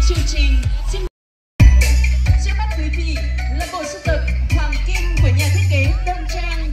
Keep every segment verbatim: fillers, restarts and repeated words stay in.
chương trình. Xin trước mắt quý vị là bộ sưu tập Hoàng Kim của nhà thiết kế Đoan Trang.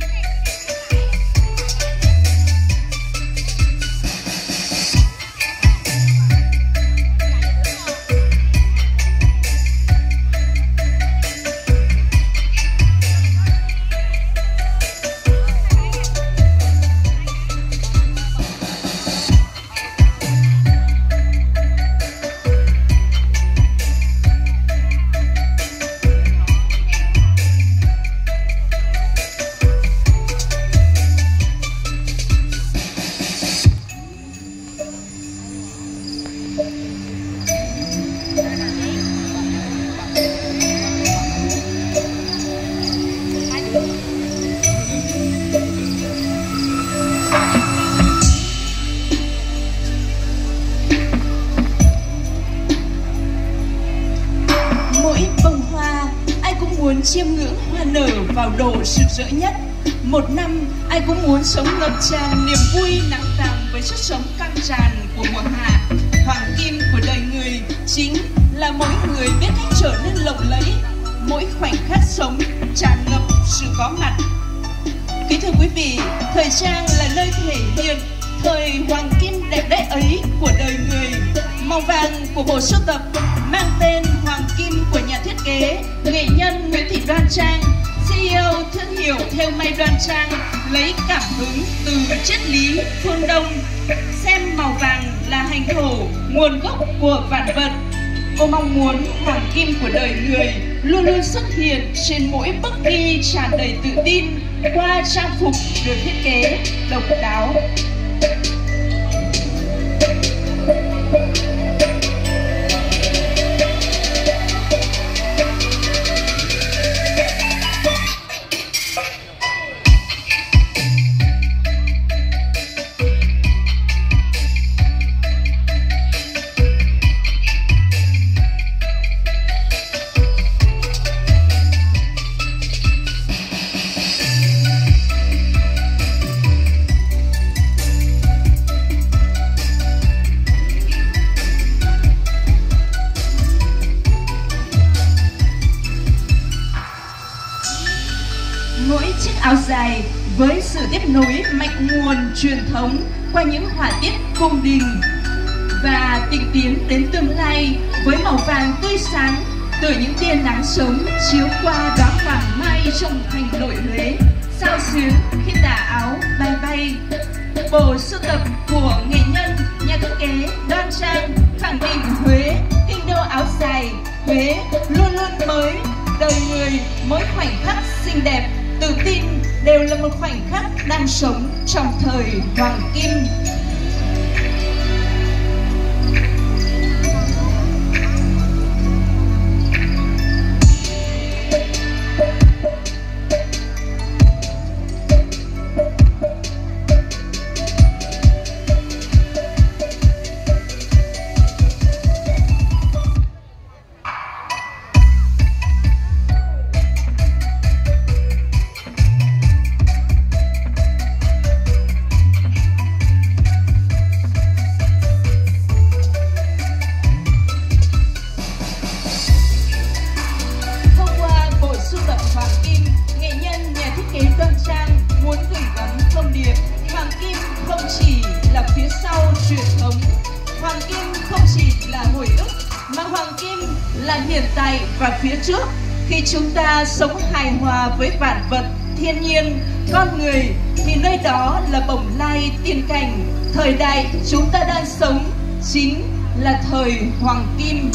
Chiêm ngưỡng hoa nở vào độ rực rỡ nhất. Một năm ai cũng muốn sống ngập tràn niềm vui nắng vàng với sức sống căng tràn của mùa hạ. Hoàng kim của đời người chính là mỗi người biết cách trở nên lộng lẫy, mỗi khoảnh khắc sống tràn ngập sự có mặt. Kính thưa quý vị, thời trang là nơi thể hiện thời hoàng kim đẹp đẽ ấy của đời người. Màu vàng của bộ sưu tập mang tên Hoàng Kim của nhà thiết kế nghệ nhân Nguyễn Thị Đoan Trang, xê e ô thương hiệu thêu may Đoan Trang, lấy cảm hứng từ triết lý phương Đông. Xem màu vàng là hành thổ, nguồn gốc của vạn vật. Cô mong muốn hoàng kim của đời người luôn luôn xuất hiện trên mỗi bước đi tràn đầy tự tin qua trang phục được thiết kế độc đáo. Mỗi chiếc áo dài với sự tiếp nối mạch nguồn truyền thống qua những họa tiết cung đình và tịnh tiến đến tương lai với màu vàng tươi sáng từ những tia nắng sống chiếu qua đóa hoàng mai trong thành nội Huế, sao xuyến khi tà áo bay bay. Bộ sưu tập của nghệ nhân nhà thiết kế Đoan Trang khẳng định Huế, kinh đô áo dài. Huế luôn luôn mới, đời người mỗi khoảnh khắc xinh đẹp tự tin đều là một khoảnh khắc đang sống trong thời hoàng kim. Hoàng kim không chỉ là hồi ức mà hoàng kim là hiện tại và phía trước. Khi chúng ta sống hài hòa với vạn vật, thiên nhiên, con người thì nơi đó là bồng lai tiên cảnh. Thời đại chúng ta đang sống chính là thời hoàng kim.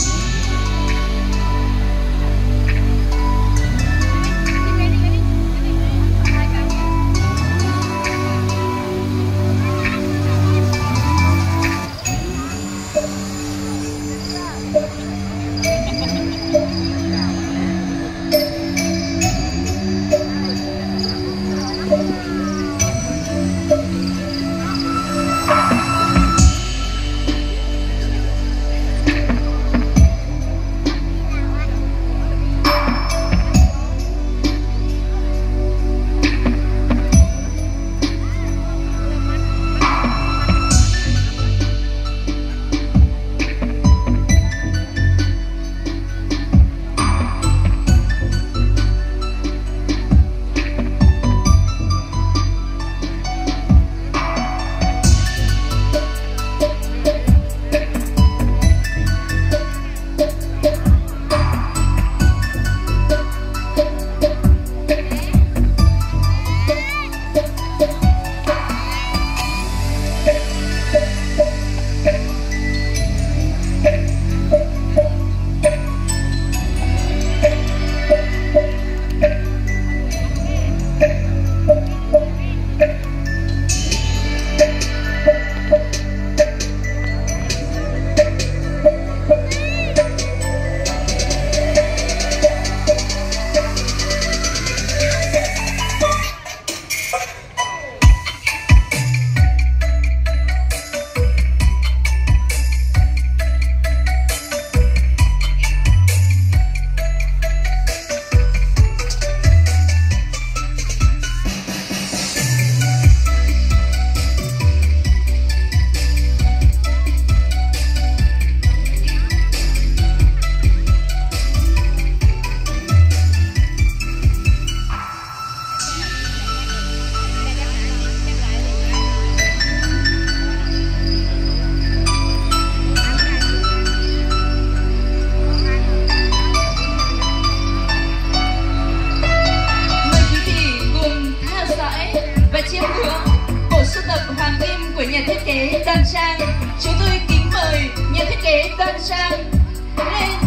trang. Chúng tôi kính mời nhà thiết kế Đoan Trang lên